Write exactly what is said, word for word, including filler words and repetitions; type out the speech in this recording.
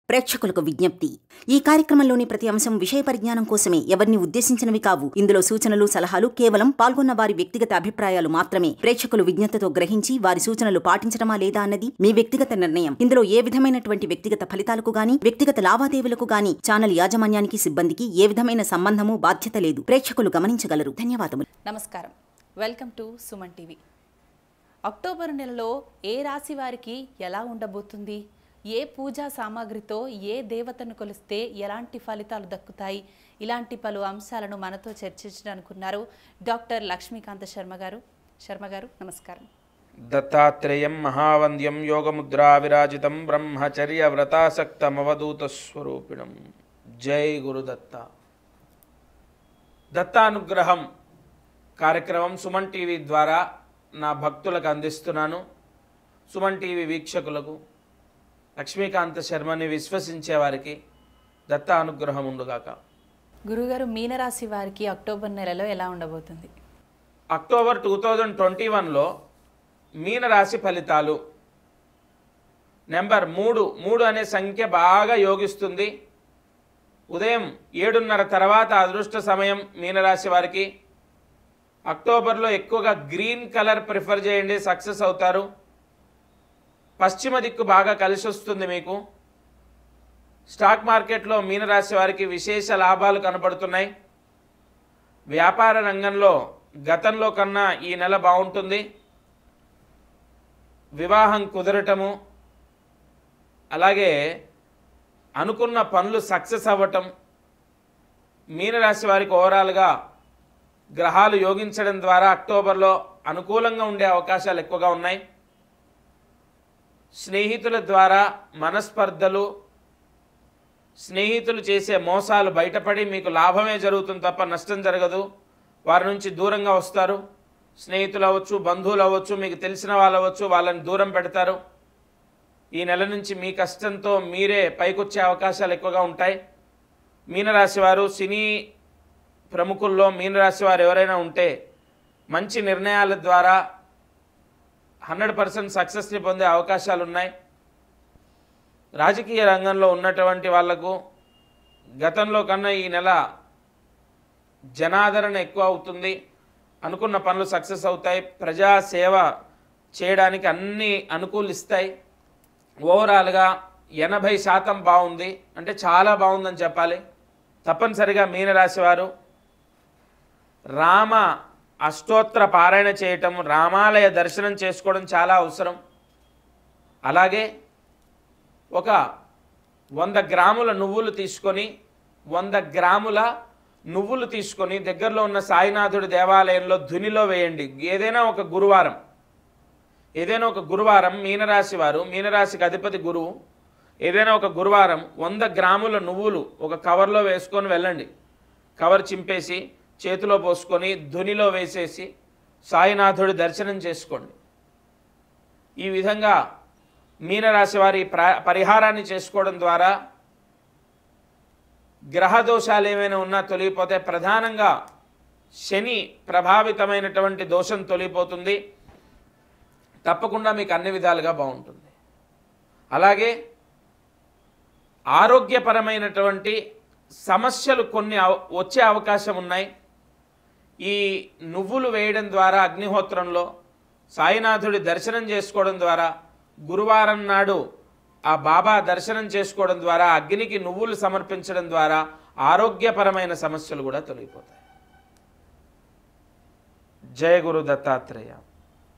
ప్రేక్షకులకు విజ్ఞప్తి. ఈ కార్యక్రమంలోని ప్రతి అంశం విషయ పరిజ్ఞానం కోసమే, ఎవరిని ఉద్దేశించినవి కావు. ఇందులో సూచనలు సలహాలు కేవలం పాల్గొన్న వారి వ్యక్తిగత అభిప్రాయాలు మాత్రమే. ప్రేక్షకులు విజ్ఞతతో గ్రహించి వారి సూచనలు పాటించడమా లేదా అన్నది మీ వ్యక్తిగత నిర్ణయం. ఇందులో ఏ విధమైనటువంటి వ్యక్తిగత ఫలితాలకు గాని, వ్యక్తిగత లావాదేవీలకు గాని ఛానల్ యాజమాన్యానికి, సిబ్బందికి ఏ విధమైన సంబంధము, బాధ్యత లేదు. ప్రేక్షకులు గమనించగలరు. ధన్యవాదములు. నమస్కారం. Welcome to Suman TV. October నెలలో ఏ రాశి వారికి ఎలా ఉండబోతుంది, ఏ పూజా సామాగ్రితో ఏ దేవతను కొలిస్తే ఎలాంటి ఫలితాలు దక్కుతాయి, ఇలాంటి పలు అంశాలను మనతో చర్చించడానుకున్నారు డాక్టర్ లక్ష్మీకాంత శర్మ గారు. శర్మ గారు నమస్కారం. దత్తాత్రేయం మహావంద్యం యోగముద్రా విరాజితం బ్రహ్మచర్య వ్రతాసక్తమవధూత స్వరూపిణం. జై గురుదత్త. దత్తానుగ్రహం కార్యక్రమం సుమన్ టీవీ ద్వారా నా భక్తులకు అందిస్తున్నాను. సుమన్ టీవీ వీక్షకులకు, లక్ష్మీకాంత శర్మని విశ్వసించే వారికి దత్త అనుగ్రహం ఉండుగాక. గురుగారు, మీనరాశి వారికి అక్టోబర్ నెలలో ఎలా ఉండబోతుంది? అక్టోబర్ టూ థౌజండ్ ట్వంటీ వన్లో మీనరాశి ఫలితాలు. నెంబర్ మూడు మూడు అనే సంఖ్య బాగా యోగిస్తుంది. ఉదయం ఏడున్నర తర్వాత అదృష్ట సమయం మీనరాశి వారికి. అక్టోబర్లో ఎక్కువగా గ్రీన్ కలర్ ప్రిఫర్ చేయండి, సక్సెస్ అవుతారు. పశ్చిమ దిక్కు బాగా కలిసి వస్తుంది మీకు. స్టాక్ మార్కెట్లో మీనరాశి వారికి విశేష లాభాలు కనబడుతున్నాయి. వ్యాపార రంగంలో గతంలో కన్నా ఈ నెల బాగుంటుంది. వివాహం కుదరటము, అలాగే అనుకున్న పనులు సక్సెస్ అవ్వటం. మీనరాశి వారికి ఓవరాల్గా గ్రహాలు యోగించడం ద్వారా అక్టోబర్లో అనుకూలంగా ఉండే అవకాశాలు ఎక్కువగా ఉన్నాయి. స్నేహితుల ద్వారా మనస్పర్ధలు, స్నేహితులు చేసే మోసాలు బయటపడి మీకు లాభమే జరుగుతుంది తప్ప నష్టం జరగదు. వారి నుంచి దూరంగా వస్తారు. స్నేహితులు అవ్వచ్చు, బంధువులు అవ్వచ్చు, మీకు తెలిసిన వాళ్ళు అవ్వచ్చు, వాళ్ళని దూరం పెడతారు. ఈ నెల నుంచి మీ కష్టంతో మీరే పైకొచ్చే అవకాశాలు ఎక్కువగా ఉంటాయి. మీనరాశి వారు, సినీ ప్రముఖుల్లో మీనరాశి వారు ఎవరైనా ఉంటే మంచి నిర్ణయాల ద్వారా హండ్రెడ్ పర్సెంట్ సక్సెస్ని పొందే అవకాశాలు ఉన్నాయి. రాజకీయ రంగంలో ఉన్నటువంటి వాళ్లకు గతంలో కన్నా ఈ నెల జనాదరణ ఎక్కువ అవుతుంది. అనుకున్న పనులు సక్సెస్ అవుతాయి. ప్రజాసేవ చేయడానికి అన్నీ అనుకూలిస్తాయి. ఓవరాల్గా ఎనభై శాతం బాగుంది, అంటే చాలా బాగుందని చెప్పాలి. తప్పనిసరిగా మీనరాశి వారు రామ అష్టోత్తర పారాయణ చేయటం, రామాలయ దర్శనం చేసుకోవడం చాలా అవసరం. అలాగే ఒక వంద గ్రాముల నువ్వులు తీసుకొని వంద గ్రాముల నువ్వులు తీసుకొని దగ్గరలో ఉన్న సాయినాథుడి దేవాలయంలో ధునిలో వేయండి. ఏదైనా ఒక గురువారం ఏదైనా ఒక గురువారం మీనరాశి వారు, మీనరాశికి అధిపతి గురువు, ఏదైనా ఒక గురువారం వంద గ్రాముల నువ్వులు ఒక కవర్లో వేసుకొని వెళ్ళండి. కవర్ చింపేసి చేతిలో పోసుకొని ధునిలో వేసేసి సాయినాథుడి దర్శనం చేసుకోండి. ఈ విధంగా మీనరాశి వారి పరిహారాన్ని చేసుకోవడం ద్వారా గ్రహ దోషాలు ఏమైనా ఉన్నా తొలగిపోతే, ప్రధానంగా శని ప్రభావితమైనటువంటి దోషం తొలగిపోతుంది. తప్పకుండా మీకు అన్ని విధాలుగా బాగుంటుంది. అలాగే ఆరోగ్యపరమైనటువంటి సమస్యలు కొన్ని వచ్చే అవకాశం ఉన్నాయి. ఈ నువ్వులు వేయడం ద్వారా, అగ్నిహోత్రంలో సాయినాథుడి దర్శనం చేసుకోవడం ద్వారా, గురువారం నాడు ఆ బాబా దర్శనం చేసుకోవడం ద్వారా, అగ్నికి నువ్వులు సమర్పించడం ద్వారా ఆరోగ్యపరమైన సమస్యలు కూడా తొలగిపోతాయి. జయ గురు దత్తాత్రేయ.